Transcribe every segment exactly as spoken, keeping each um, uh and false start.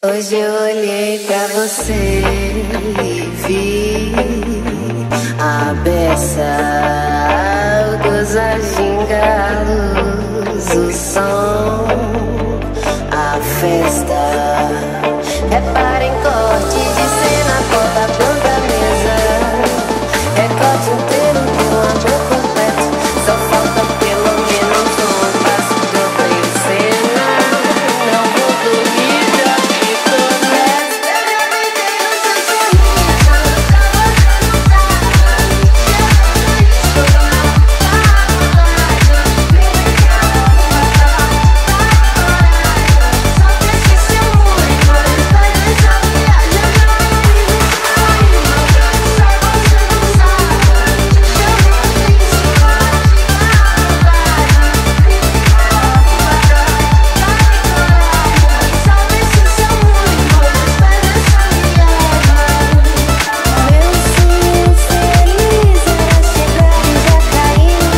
Hoje eu olhei pra você e vi a beça, o gozo, a ginga, a luz, o som, a festa. Repara em corte de cena, corta a planta, mesa, recorte inteiro de um amor completo. Só falta pelo menos um passo que eu conhecer. Não vou dormir pra me conectar. Eu já deitei no seu sorriso, pra você não tá. Estou na faculdade, me deixa só deixe seu mundo, mas faz essa viagem pra mim. Só você não sabe, chama isso, só deixe seu mundo, mas faz essa viagem. Meu sonho feliz era chegar e já cair no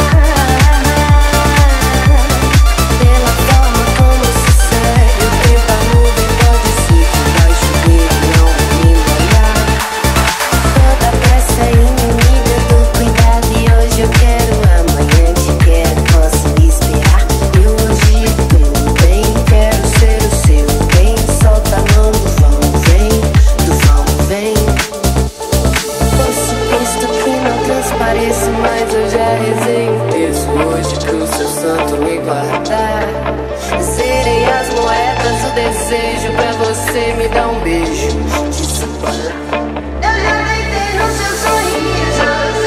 mar. Pela forma como sucede, o tempo a nuvem pode ser que vai chover e não me molhar. Toda pressa é inimiga do cuidado e hoje eu quero, amanhã te quero, posso esperar. Eu hoje tô bem, quero ser o seu bem. Solta a mão do vão, vem, do vão, vem. Por suposto que não transpareço, mas eu já rezei um terço hoje pro seu santo me guardar. Zerei as moedas, o desejo pra você me dar um beijo. Te separar. Eu já deitei no seu sorriso,